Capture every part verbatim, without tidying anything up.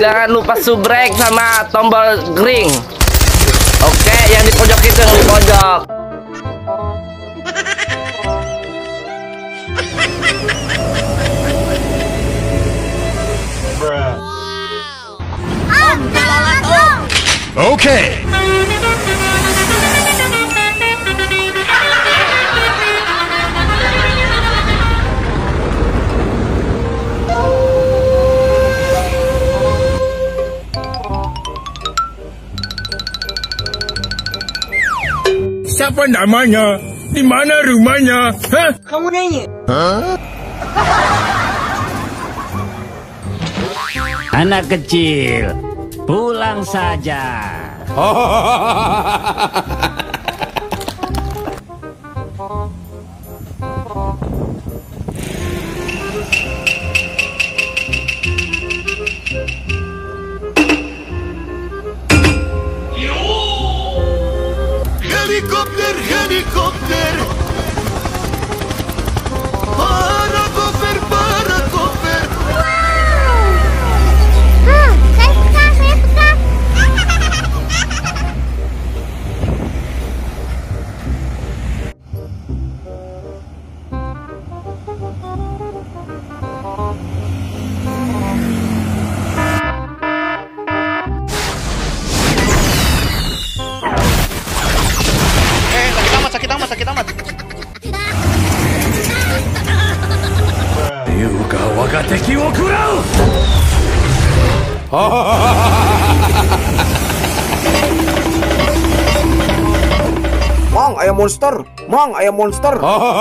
Jangan lupa subrek sama tombol green. Oke, yang di pojok itu yang di pojok. Oke. Siapa namanya? Di mana rumahnya? Hah? Kamu nanya? Hah? Anak kecil, pulang saja. Helikopter, helikopter. Parakoper, parakoper. Hmm, saya suka, saya suka. Sakit amat, sakit amat. Yuga waga teki wo kurau. Mang, ayam monster. Mang, ayam monster.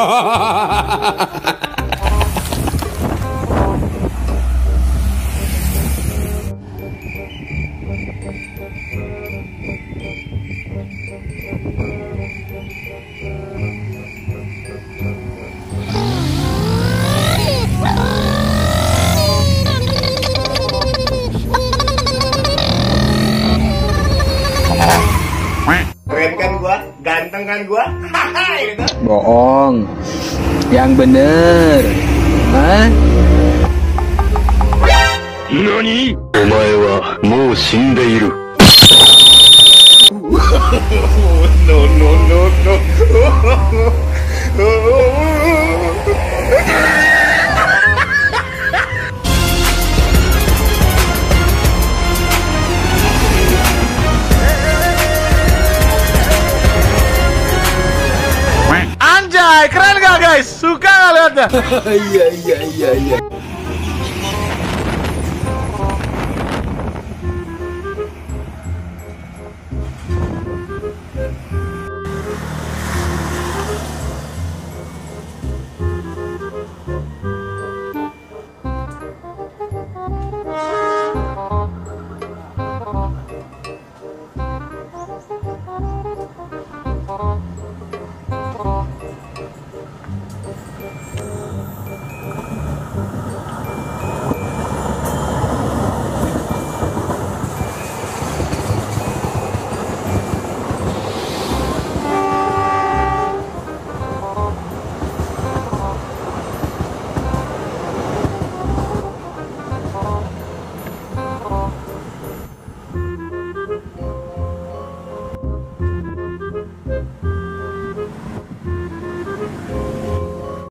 Keren kan gua? Ganteng kan gua? Gitu. Bohong. Yang bener. Hah? Nani? Omae wa mou shindeiru. No no no no. Anjay, keren gak guys? Suka gak liatnya? Iya iya iya iya.